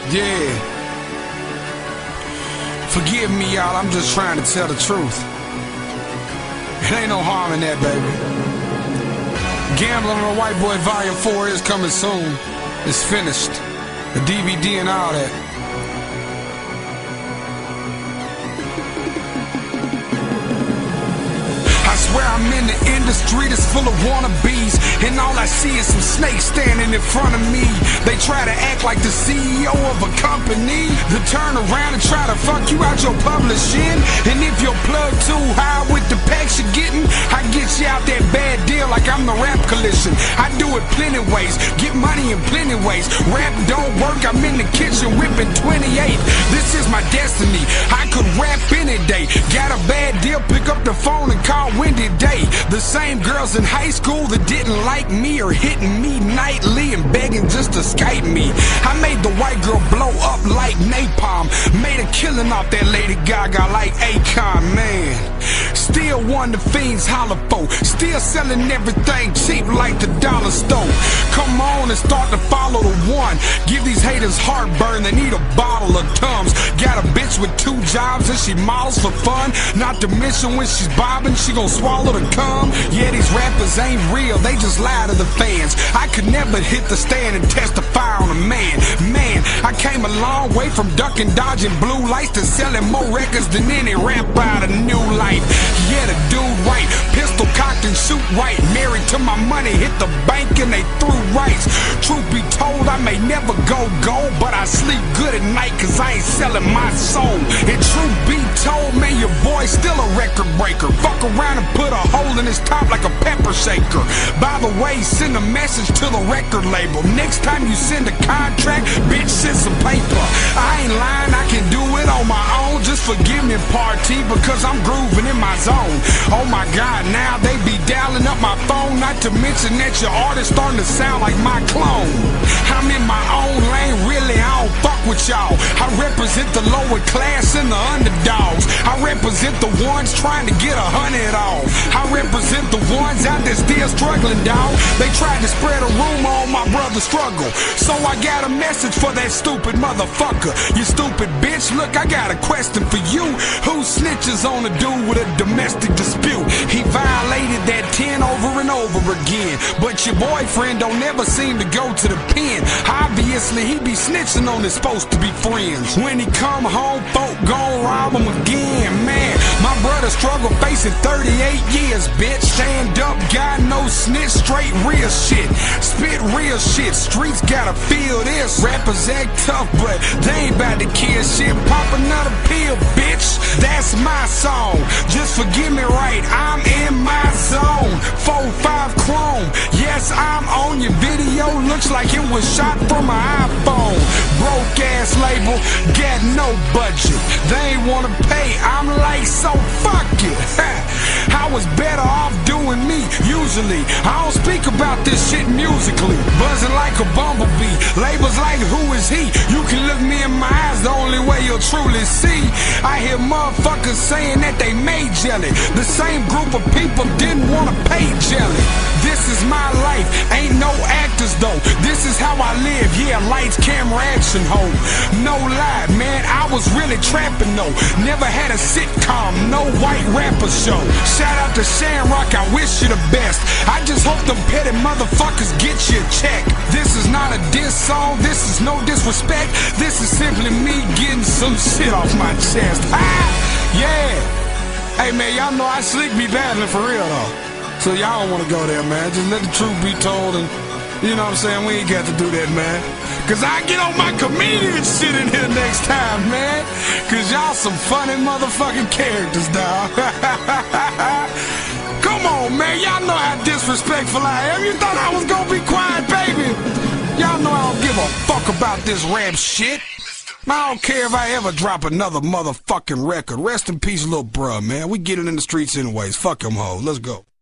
Yeah. Forgive me, y'all, I'm just trying to tell the truth. It ain't no harm in that, baby. Gambling on a White Boy Volume 4 is coming soon. It's finished. The DVD and all that. I swear I'm in the industry that's full of wannabes, and all I see is some snakes standing in front of me. They try to act like the CEO of a company, then turn around and try to fuck you out your publishing. And if your plug too high with the packs you're getting, I get you out that bad deal like I'm the rap collision. I do it plenty ways, get money in plenty ways. Rap don't work, I'm in the kitchen whipping 28. This is my destiny, I could rap any day. Got a bad deal, pick up the phone and call Wendy Day. The same girls in high school that didn't like me are hitting me nightly and begging just to Skype me. I made the white girl blow up like napalm, made a killing off that Lady Gaga like Akon, man. Still one the fiends holler for, still selling everything cheap like the dollar store. Come on and start to follow the one. Give these haters heartburn, they need a bottle of Tums. Got a bitch with 2 jobs and she models for fun. Not to mention when she's bobbing, she gon' swallow the cum. Yeah, these rappers ain't real, they just lie to the fans. I could never hit the stand and testify on a man. Man, I came a long way from ducking, dodging blue lights to selling more records than any rapper out of New Life. Yeah, the dude right, pistol cocked and shoot right. Married to my money, hit the bank and they threw rights. Truth be told, I may never go gold, but I sleep good at night cause I ain't selling my soul. And truth be told, man, your boy's still a record breaker. Fuck around and put a hole in his top like a pepper shaker. By the way, send a message to the record label. Next time you send a contract, bitch, send some paper. I ain't lying, I can do it on my own. Just forgive me, party, because I'm grooving in my zone. Oh my God, now they be dialing up my phone. Not to mention that your artist starting to sound like my clone. I'm in my own lane, really, I don't fuck with y'all. I represent the lower class and the underdogs. I represent the ones trying to get 100 off. I represent the ones out there still struggling, dawg. They tried to spread a rumor on my brother's struggle, so I got a message for that stupid motherfucker. You stupid bitch, look, I got a question for you. Who snitches on a dude with a domestic dispute? He violated that 10 over and over again, but your boyfriend don't never seem to go to the pen. Obviously he be snitching on his supposed to be friends. When he come home, folk gon' rob him again. Man, my brother struggle facing 38 years, bitch. Stand up, guy, no snitch, straight real shit. Spit real shit, streets gotta feel this. Rappers act tough, but they ain't about to kill shit. Pop another pill, bitch, that's my song. Just forgive me right, I'm in my zone. 4-5 Chrome, yes, I'm on your video. Looks like it was shot from an iPhone. Broke ass label, got no budget. They ain't wanna pay, I'm like, so fuck it. I was better off doing me, usually. I don't speak about this shit musically. Buzzing like a bumblebee, labels like who is he? You can look me in my eyes, the only way you'll truly see. I hear motherfuckers saying that they made jelly. The same group of people didn't wanna pay jelly. This is my life, ain't no actors though. This is how I live, yeah, lights, camera, action, ho. No lie, man, I was really trapping though. Never had a sitcom, no white rapper show. Shout out to Shamrock, I wish you the best. I just hope them petty motherfuckers get you a check. This is not a diss song, this is no disrespect. This is simply me getting some shit off my chest. Ah, yeah. Hey man, y'all know I slick be battling for real though. So y'all don't wanna go there, man. Just let the truth be told, and you know what I'm saying, we ain't got to do that, man. Cause I get on my comedian shit in here next time, man. Cause y'all some funny motherfucking characters, dawg. Come on, man, y'all know how disrespectful I am. You thought I was gonna be quiet, baby? Y'all know I don't give a fuck about this rap shit. I don't care if I ever drop another motherfucking record. Rest in peace, little bruh, man. We get it in the streets anyways. Fuck them hoes. Let's go.